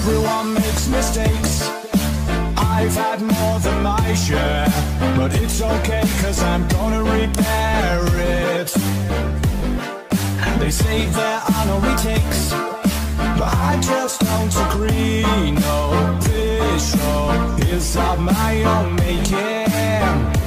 Everyone makes mistakes. I've had more than my share, but it's okay, cause I'm gonna repair it. They say there are no retakes, but I just don't agree. No, this show is of my own making.